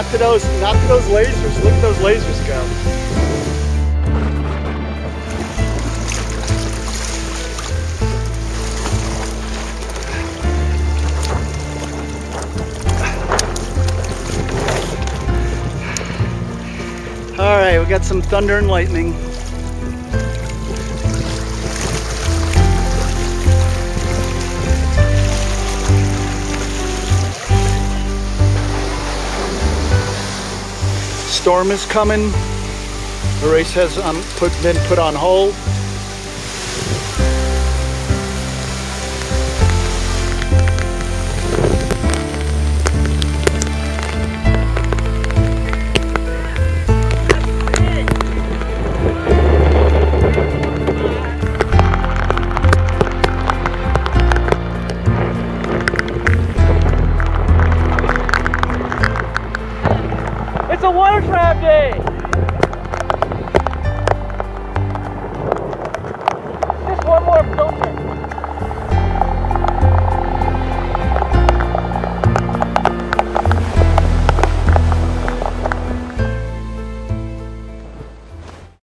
not to those lasers. Look at those lasers go. All right, we got some thunder and lightning. Storm is coming. The race has been put on hold.